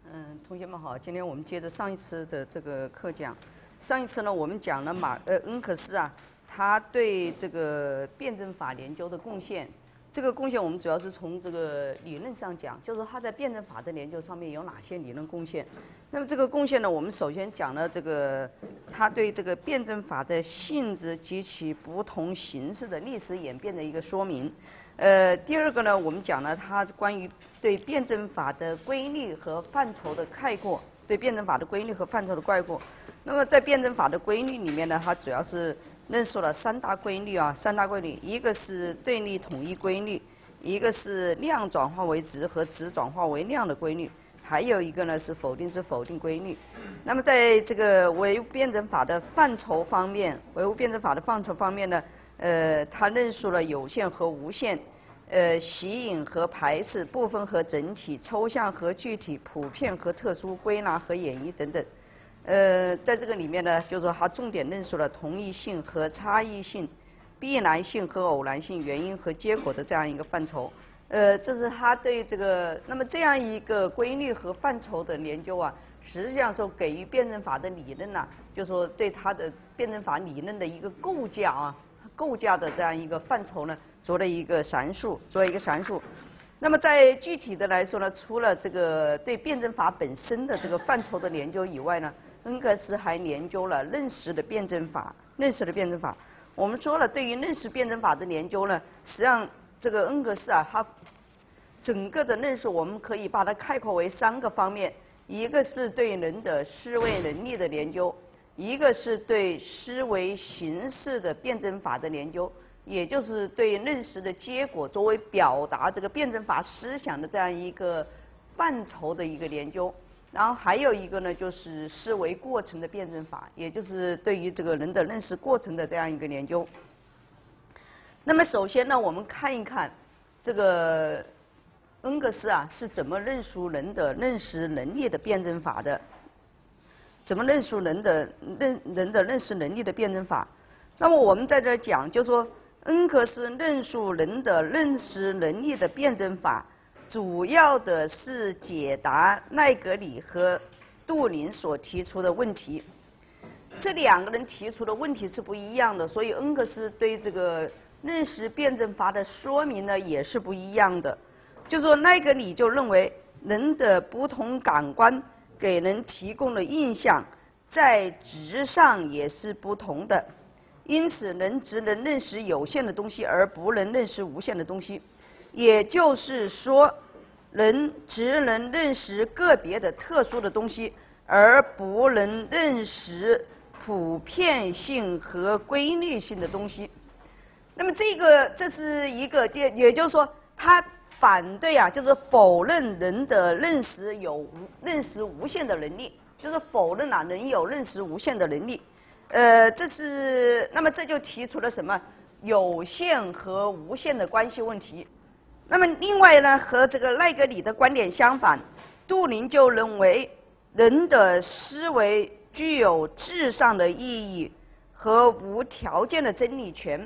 同学们好，今天我们接着上一次的这个课讲。上一次呢，我们讲了恩格斯啊，他对这个辩证法研究的贡献。这个贡献我们主要是从这个理论上讲，就是说他在辩证法的研究上面有哪些理论贡献。那么这个贡献呢，我们首先讲了这个他对这个辩证法的性质及其不同形式的历史演变的一个说明。第二个呢，我们讲了他关于对辩证法的规律和范畴的概括，对辩证法的规律和范畴的概括。那么在辩证法的规律里面呢，它主要是论述了三大规律，一个是对立统一规律，一个是量转化为质和质转化为量的规律，还有一个呢是否定之否定规律。那么在这个唯物辩证法的范畴方面，呢，它论述了有限和无限，吸引和排斥，部分和整体，抽象和具体，普遍和特殊，归纳和演绎等等。在这个里面呢，就是说它重点论述了同一性和差异性、必然性和偶然性、原因和结果的这样一个范畴。这是他对这个那么这样一个规律和范畴的研究啊，实际上说给予辩证法的理论呢，就是说对他的辩证法理论的一个构架的这样一个范畴呢，做了一个阐述。那么在具体的来说呢，除了这个对辩证法本身的这个范畴的研究以外呢，恩格斯还研究了认识的辩证法。我们说了，对于认识辩证法的研究呢，实际上这个恩格斯啊，他整个的论述我们可以把它概括为三个方面：一个是对人的思维能力的研究，一个是对思维形式的辩证法的研究，也就是对认识的结果作为表达这个辩证法思想的这样一个范畴的一个研究。然后还有一个呢，就是思维过程的辩证法，也就是对于这个人的认识过程的这样一个研究。那么首先呢，我们看一看这个恩格斯啊是怎么论述人的认识能力的辩证法的，怎么论述人的认识能力的辩证法。那么我们在这儿讲，就说恩格斯论述人的认识能力的辩证法，主要的是解答奈格里和杜林所提出的问题。这两个人提出的问题是不一样的，所以恩格斯对这个认识辩证法的说明呢也是不一样的。就说奈格里就认为人的不同感官给人提供的印象在质上也是不同的，因此人只能认识有限的东西，而不能认识无限的东西。也就是说，人只能认识个别的特殊的东西，而不能认识普遍性和规律性的东西。那么这是一个，也就是说，他反对啊，就是否认人的认识无限的能力，就是否认啊人有认识无限的能力。那么这就提出了什么有限和无限的关系问题。那么另外呢，和这个奈格里的观点相反，杜林就认为人的思维具有质上的意义和无条件的真理权，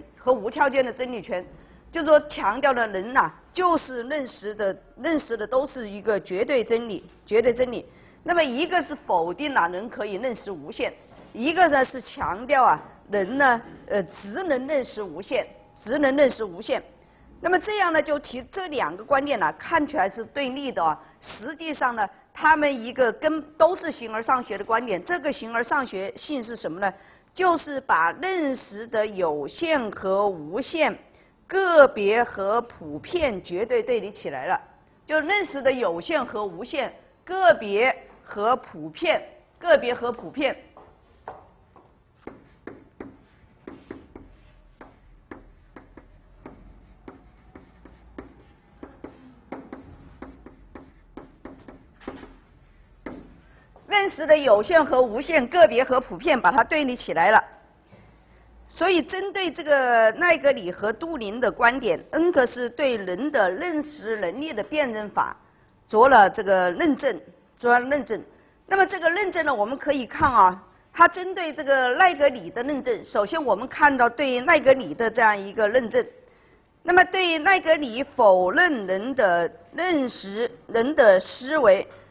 就是说强调了人呐，就是认识的都是一个绝对真理。那么一个是否定了人可以认识无限，一个呢是强调啊人呢只能认识无限。那么这样呢，就提这两个观点呢，看起来是对立的啊。实际上呢，他们一个都是形而上学的观点。这个形而上学性是什么呢？就是把认识的有限和无限、个别和普遍绝对对立起来了。就认识的有限和无限、个别和普遍。认识的有限和无限、个别和普遍，把它对立起来了。所以针对这个奈格里和杜林的观点，恩格斯对人的认识能力的辩证法做了这个认证。那么这个认证呢，我们可以看啊，它针对这个奈格里的认证，首先我们看到对奈格里的这样一个认证。那么对奈格里否认人的认识、人的思维，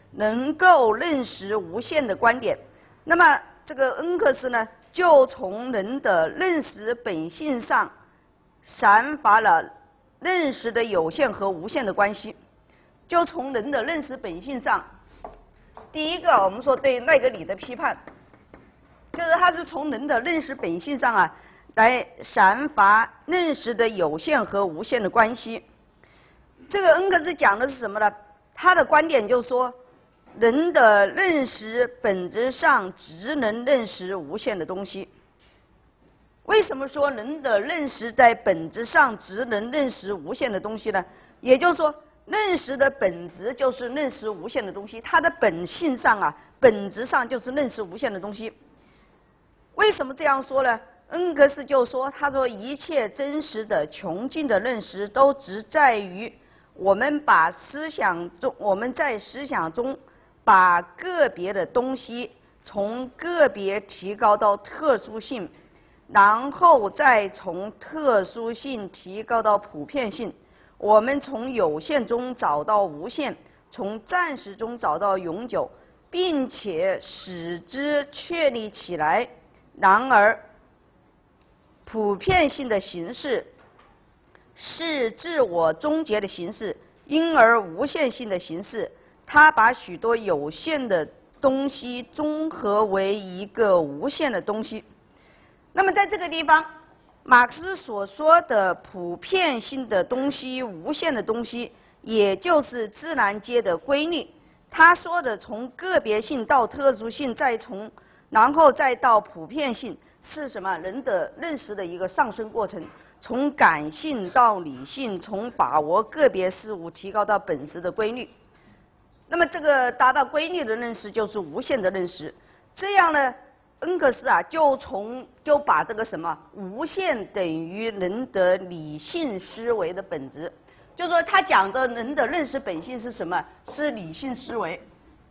能够认识无限的观点。那么这个恩格斯呢，就从人的认识本性上阐发了认识的有限和无限的关系。就从人的认识本性上，第一个我们说对赖格里的批判，就是他是从人的认识本性上啊来阐发认识的有限和无限的关系。这个恩格斯讲的是什么呢？他的观点就是说，人的认识本质上只能认识无限的东西。为什么说人的认识在本质上只能认识无限的东西呢？也就是说，认识的本质就是认识无限的东西，它的本性上啊，本质上就是认识无限的东西。为什么这样说呢？恩格斯就说，他说一切真实的穷尽的认识都只在于我们在思想中把个别的东西从个别提高到特殊性，然后再从特殊性提高到普遍性。我们从有限中找到无限，从暂时中找到永久，并且使之确立起来。然而，普遍性的形式是自我终结的形式，因而无限性的形式，它把许多有限的东西综合为一个无限的东西。那么在这个地方，马克思所说的普遍性的东西、无限的东西，也就是自然界的规律。他说的从个别性到特殊性，然后再到普遍性，是什么？人的认识的一个上升过程，从感性到理性，从把握个别事物提高到本质的规律。那么这个达到规律的认识就是无限的认识。这样呢，恩格斯啊就把这个什么无限等于人的理性思维的本质，就是说他讲的人的认识本性是什么？是理性思维。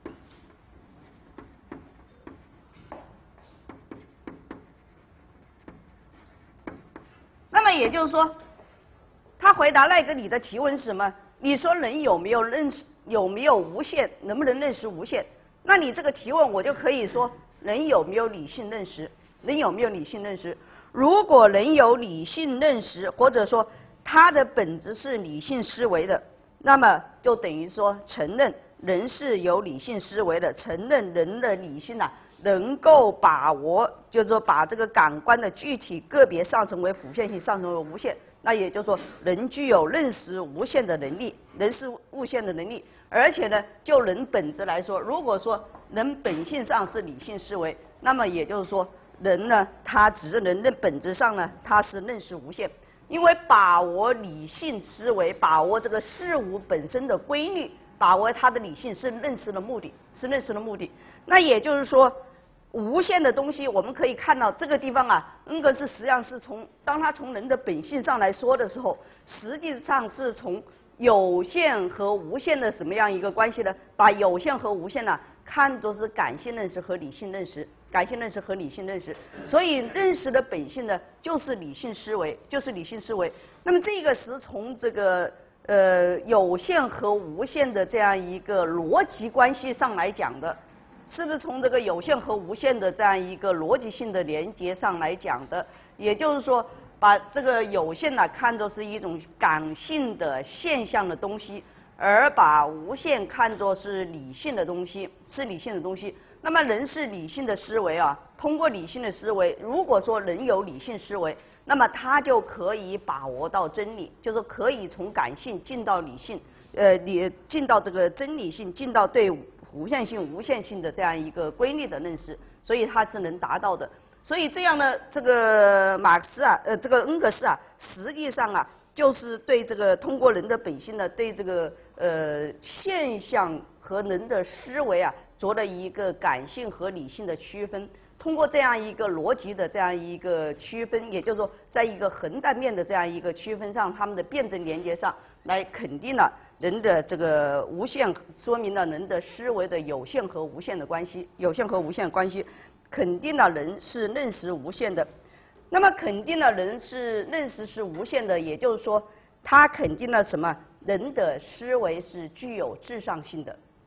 那么也就是说，他回答赖格里的提问是什么？你说人有没有无限，能不能认识无限？那你这个提问我就可以说，人有没有理性认识？人有没有理性认识？如果人有理性认识，或者说它的本质是理性思维的，那么就等于说承认人是有理性思维的，承认人的理性啊能够把握，就是说把这个感官的具体个别上升为普遍性，上升为无限。那也就是说，人具有认识无限的能力，人是无限的能力。而且呢，就人本质来说，如果说人本性上是理性思维，那么也就是说，人呢，他只能的本质上呢，他是认识无限。因为把握理性思维，把握这个事物本身的规律，把握它的理性是认识的目的，是认识的目的。那也就是说，无限的东西，我们可以看到这个地方啊，恩格斯实际上是当他从人的本性上来说的时候，实际上是从有限和无限的什么样一个关系呢？把有限和无限呢看作是感性认识和理性认识，感性认识和理性认识。所以认识的本性呢，就是理性思维，就是理性思维。那么这个是从这个有限和无限的这样一个逻辑关系上来讲的。是不是从这个有限和无限的这样一个逻辑性的连接上来讲的？也就是说，把这个有限呢看作是一种感性的现象的东西，而把无限看作是理性的东西，是理性的东西。那么人是理性的思维啊，通过理性的思维，如果说人有理性思维，那么他就可以把握到真理，就是可以从感性进到理性，进到这个真理性，进到对普遍性、无限性的这样一个规律的认识，所以它是能达到的。所以这样呢，这个马克思啊，这个恩格斯啊，实际上啊，就是对这个通过人的本性呢，对这个现象和人的思维啊，做了一个感性和理性的区分。通过这样一个逻辑的这样一个区分，也就是说，在一个横断面的这样一个区分上，它们的辩证连接上来肯定了人的这个无限，说明了人的思维的有限和无限的关系，有限和无限的关系，肯定了人是认识无限的。那么肯定了人是认识是无限的，也就是说，它肯定了什么？人的思维是具有至上性的，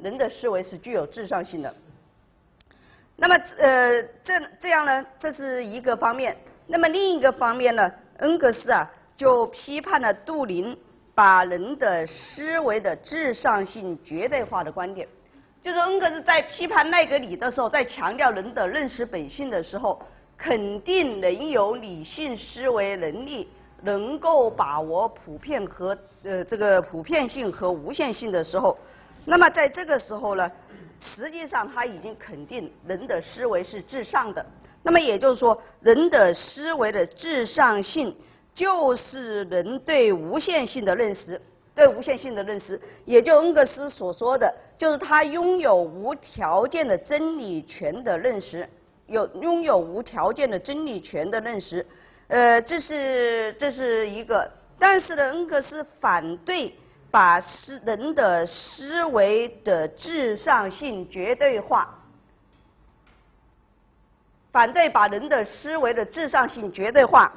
人的思维是具有至上性的。那么这样呢，这是一个方面。那么另一个方面呢，恩格斯啊就批判了杜林把人的思维的至上性绝对化的观点。就是恩格斯在批判奈格里的时候，在强调人的认识本性的时候，肯定人有理性思维能力，能够把握普遍和这个普遍性和无限性的时候，那么在这个时候呢，实际上他已经肯定人的思维是至上的。那么也就是说，人的思维的至上性就是人对无限性的认识。对无限性的认识，也就恩格斯所说的，就是他拥有无条件的真理权的认识，拥有无条件的真理权的认识，这是一个。但是呢，恩格斯反对把人的思维的至上性绝对化，反对把人的思维的至上性绝对化，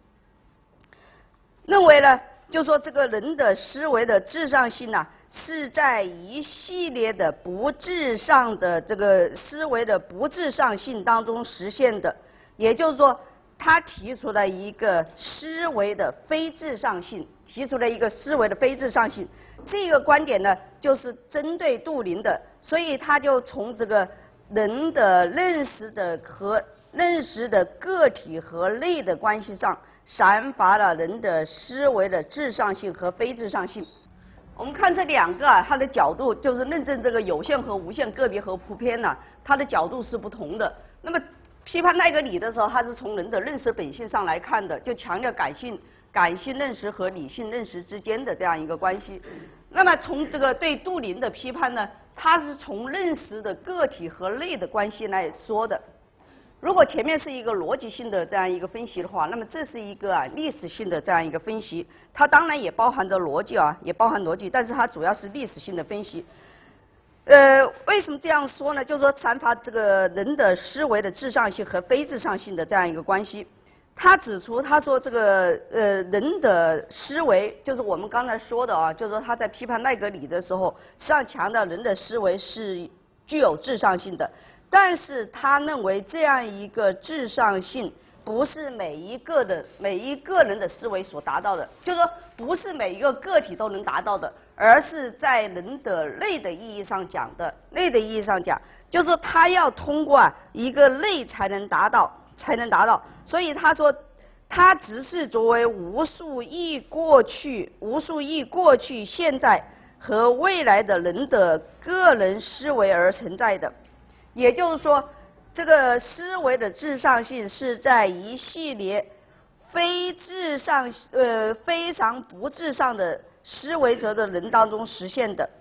认为呢。就说这个人的思维的至上性呢，是在一系列的不至上的这个思维的不至上性当中实现的。也就是说，他提出了一个思维的非至上性，这个观点呢，就是针对杜林的，所以他就从这个人的认识的个体和类的关系上。阐发了人的思维的至上性和非至上性。我们看这两个它的角度，就是认证这个有限和无限、个别和普遍呢，它的角度是不同的。那么批判奈格里的时候，他是从人的认识本性上来看的，就强调感性认识和理性认识之间的这样一个关系。那么从这个对杜林的批判呢，他是从认识的个体和类的关系来说的。如果前面是一个逻辑性的这样一个分析的话，那么这是一个历史性的这样一个分析，它当然也包含着逻辑也包含逻辑，但是它主要是历史性的分析。为什么这样说呢？就是说阐发这个人的思维的至上性和非至上性的这样一个关系。他指出，他说这个人的思维，就是我们刚才说的就是说他在批判奈格里的时候，实际上强调人的思维是具有至上性的。但是他认为这样一个至上性不是每一个人的思维所达到的，就是说不是每一个个体都能达到的，而是在人的类的意义上讲，就是说他要通过一个类才能达到。所以他说，他只是作为无数亿过去、现在和未来的人的个人思维而存在的。也就是说，这个思维的至上性是在一系列非常不至上的思维者的人当中实现的。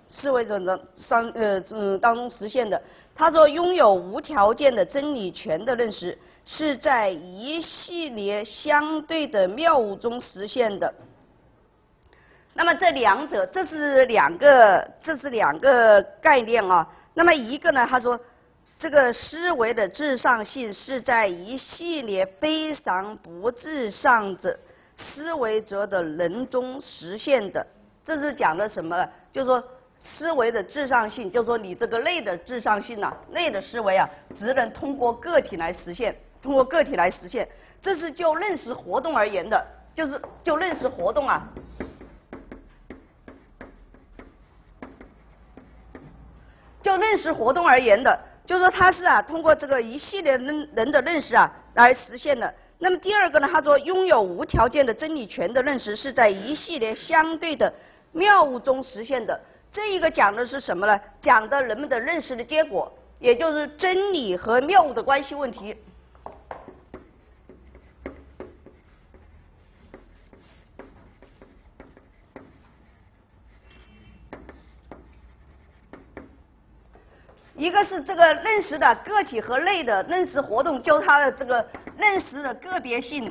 他说，拥有无条件的真理权的认识是在一系列相对的谬误中实现的。那么这是两个概念那么一个呢，他说。这个思维的至上性是在一系列非常不至上的思维者的人中实现的。这是讲的什么？就是说思维的至上性，就是说你这个类的至上性类的思维只能通过个体来实现，这是就认识活动而言的，就认识活动而言的。就是说它是通过这个一系列人的认识来实现的。那么第二个呢，他说拥有无条件的真理权的认识是在一系列相对的谬误中实现的。这一个讲的是什么呢？讲的人们的认识的结果，也就是真理和谬误的关系问题。一个是这个认识的个体和类的认识活动，就它的这个认识的个别性。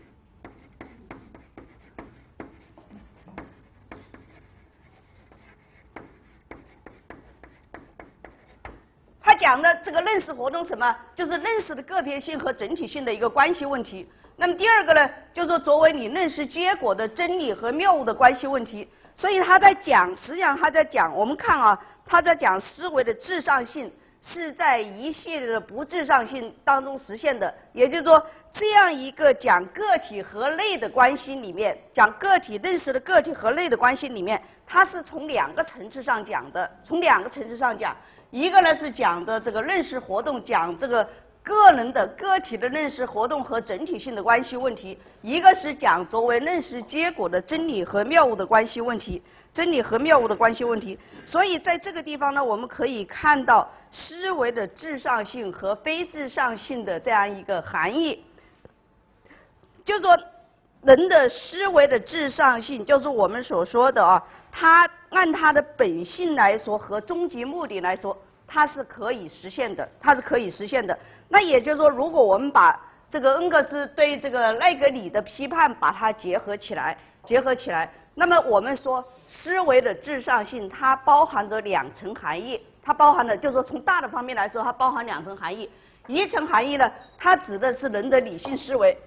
他讲的这个认识活动什么？就是认识的个别性和整体性的一个关系问题。那么第二个呢，就是说作为你认识结果的真理和谬误的关系问题。所以他在讲，实际上他在讲，我们看他在讲思维的至上性是在一系列的不至上性当中实现的，也就是说，这样一个讲个体和类的关系里面，讲个体认识的个体和类的关系里面，它是从2个层次上讲的，从2个层次上讲，一个呢是讲的这个认识活动，讲这个个人的个体的认识活动和整体性的关系问题，一个是讲作为认识结果的真理和谬误的关系问题，真理和谬误的关系问题。所以在这个地方呢，我们可以看到思维的至上性和非至上性的这样一个含义。就是说，人的思维的至上性，就是我们所说的啊，它按它的本性来说和终极目的来说，它是可以实现的，它是可以实现的。那也就是说，如果我们把这个恩格斯对这个赖格里的批判把它结合起来，那么我们说思维的至上性，它包含着2层含义，它包含的就是说从大的方面来说，它包含2层含义。一层含义呢，它指的是人的理性思维，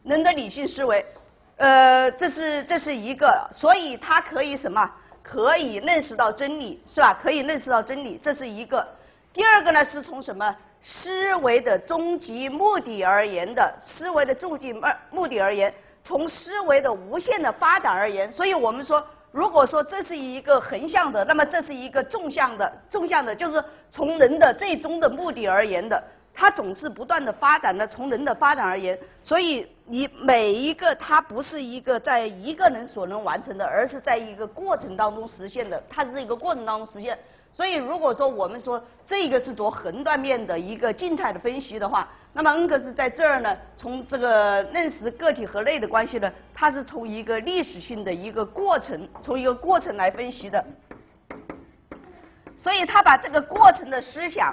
这是一个，所以它可以什么？可以认识到真理，是吧？可以认识到真理，这是一个。第二个呢，是从什么？思维的终极目的而言的，思维的终极目的而言，从思维的无限的发展而言，所以我们说，如果说这是一个横向的，那么这是一个纵向的就是从人的最终的目的而言的，它总是不断的发展的，从人的发展而言，所以你每一个它不是一个在一个人所能完成的，而是在一个过程当中实现的，它是一个过程当中实现。所以如果说我们说这个是做横断面的一个静态的分析的话，那么恩格斯在这儿呢，从这个认识个体和类的关系呢，它是从一个历史性的一个过程，从一个过程来分析的。所以他把这个过程的思想，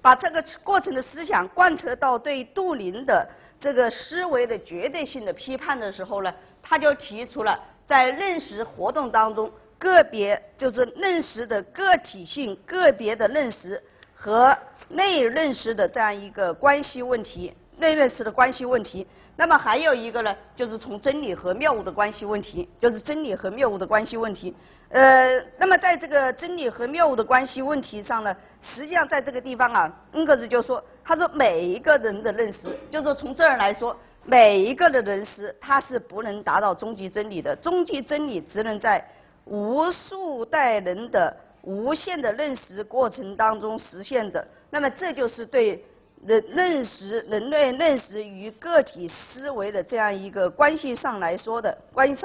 贯彻到对杜林的这个思维的绝对性的批判的时候呢，他就提出了在认识活动当中，个别就是认识的个体性、个别的认识和内认识的这样一个关系问题，内认识的关系问题。那么还有一个呢，就是从真理和谬误的关系问题，那么在这个真理和谬误的关系问题上呢，实际上在这个地方啊，恩格斯就说，他说每一个人的认识，就是说从这儿来说，每一个的认识，它是不能达到终极真理的，终极真理只能在无数代人的无限的认识过程当中实现的。那么这就是对人类认识与个体思维的这样一个关系上来说的。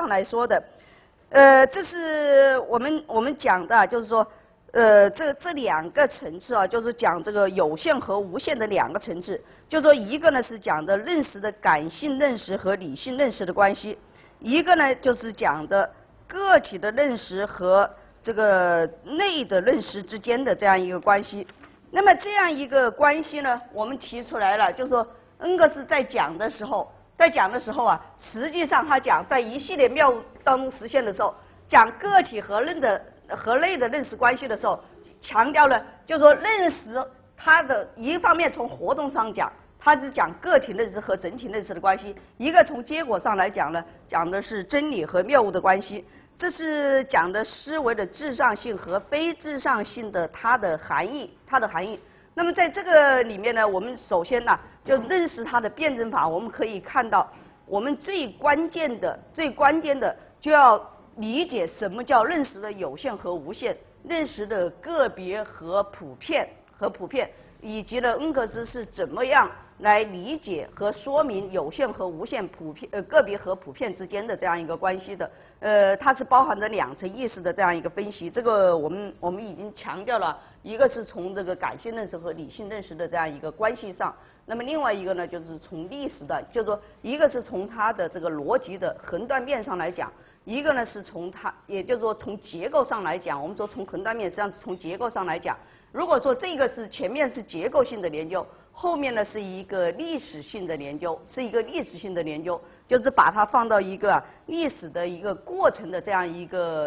这是我们讲的，就是说，这2个层次啊，就是讲这个有限和无限的2个层次。就是说，一个呢是讲的认识的感性认识和理性认识的关系，一个呢就是讲的个体的认识和这个内的认识之间的这样一个关系。那么这样一个关系呢，我们提出来了，就是说恩格斯在讲的时候啊，实际上他讲在一系列谬误当中实现的时候，讲个体和类的认识关系的时候，强调了就是说认识它的一方面从活动上讲，它是讲个体认识和整体认识的关系；一个从结果上来讲呢，讲的是真理和谬误的关系。这是讲的思维的至上性和非至上性的它的含义。那么在这个里面呢，我们首先呢就认识它的辩证法，我们可以看到，我们最关键的就要理解什么叫认识的有限和无限，认识的个别和普遍，以及呢恩格斯是怎么样来理解和说明有限和无限、个别和普遍之间的这样一个关系的。它是包含着2层意识的这样一个分析。这个我们已经强调了，一个是从这个感性认识和理性认识的这样一个关系上，那么另外一个呢就是从历史的，就是说一个是从它的这个逻辑的横断面上来讲，一个呢是从它，也就是说从结构上来讲。我们说从横断面，实际上是从结构上来讲。如果说这个是前面是结构性的研究，后面呢是一个历史性的研究，就是把它放到一个历史的一个过程的这样一个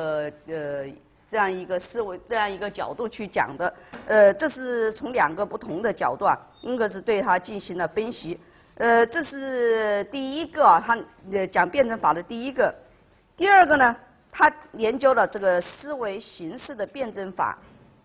思维，这样一个角度去讲的。这是从2个不同的角度啊，恩格斯对它进行了分析。这是第一个啊，他讲辩证法的第一个。第二个呢，他研究了这个思维形式的辩证法。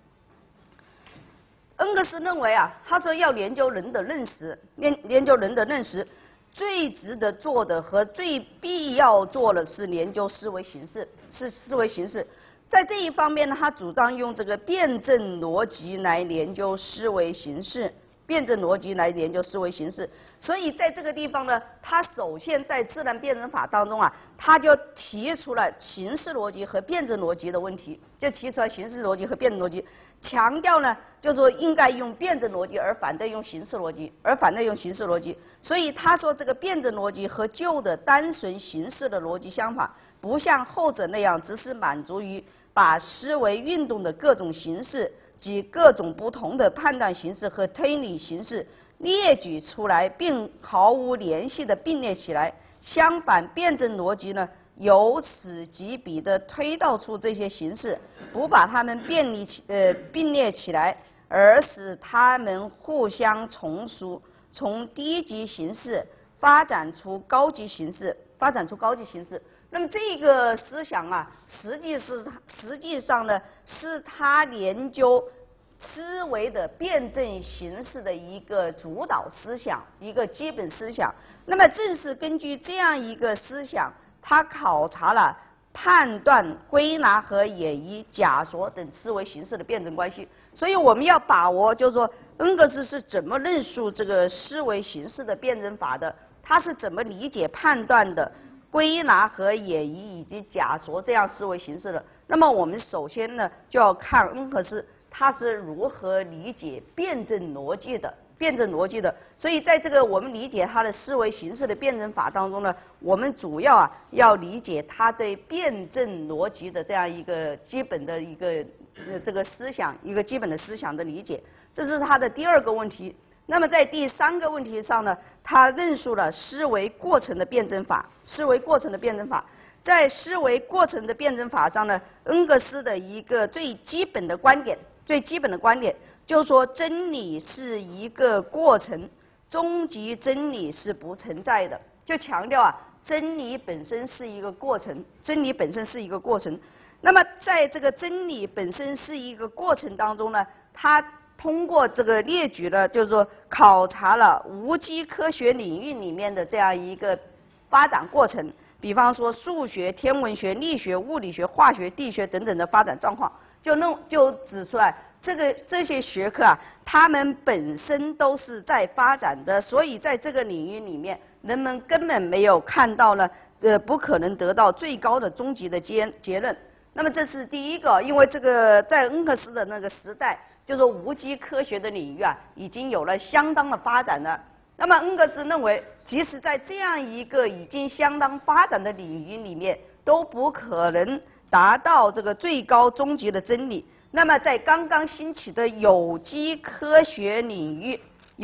恩格斯认为啊，他说要研究人的认识，研究人的认识，最值得做的和最必要做的是研究思维形式，是思维形式。在这一方面呢，他主张用这个辩证逻辑来研究思维形式，辩证逻辑来研究思维形式。所以在这个地方呢，他首先在自然辩证法当中啊，他就提出了形式逻辑和辩证逻辑的问题，就提出了形式逻辑和辩证逻辑，强调呢，就是说应该用辩证逻辑，而反对用形式逻辑，所以他说这个辩证逻辑和旧的单纯形式的逻辑相反，不像后者那样只是满足于把思维运动的各种形式及各种不同的判断形式和推理形式列举出来，并毫无联系地并列起来。相反，辩证逻辑呢，由此及彼地推导出这些形式，不把它们并列起来，而使它们互相从属，从低级形式发展出高级形式。那么这个思想啊，实际上呢，是他研究思维的辩证形式的一个主导思想，一个基本思想。那么正是根据这样一个思想，他考察了判断、归纳和演绎、假说等思维形式的辩证关系。所以我们要把握，就是说恩格斯是怎么论述这个思维形式的辩证法的，他是怎么理解判断的、归纳和演绎以及假说这样思维形式的。那么我们首先呢，就要看恩格斯他是如何理解辩证逻辑的。所以在这个我们理解他的思维形式的辩证法当中呢，我们主要啊要理解他对辩证逻辑的这样一个基本的一个这个思想，一个基本的思想的理解，这是他的第二个问题。那么在第三个问题上呢，他论述了思维过程的辩证法。在思维过程的辩证法上呢，恩格斯的一个最基本的观点就是说，真理是一个过程，终极真理是不存在的。就强调啊，真理本身是一个过程。那么在这个真理本身是一个过程当中呢，他通过这个列举了，就是说考察了无机科学领域里面的这样一个发展过程，比方说数学、天文学、力学、物理学、化学、地学等等的发展状况，就指出来这些学科啊，它们本身都是在发展的，所以在这个领域里面，人们根本没有看到呢，不可能得到最高的终极的结论。那么这是第一个，因为这个在恩格斯的那个时代，就是无机科学的领域啊，已经有了相当的发展了。那么恩格斯认为，即使在这样一个已经相当发展的领域里面，都不可能达到这个最高终极的真理。那么在刚刚兴起的有机科学领域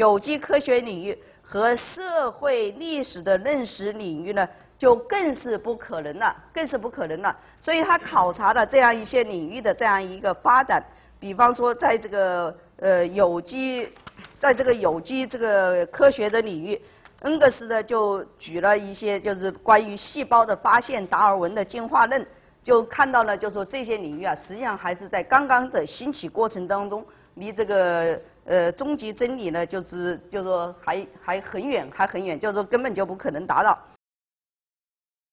和社会历史的认识领域呢，就更是不可能了。所以他考察了这样一些领域的这样一个发展，比方说在这个有机这个科学的领域，恩格斯呢就举了一些就是关于细胞的发现，达尔文的进化论，就看到了，就说这些领域啊，实际上还是在刚刚的兴起过程当中，离这个终极真理呢，就是说还很远，就是说根本就不可能达到。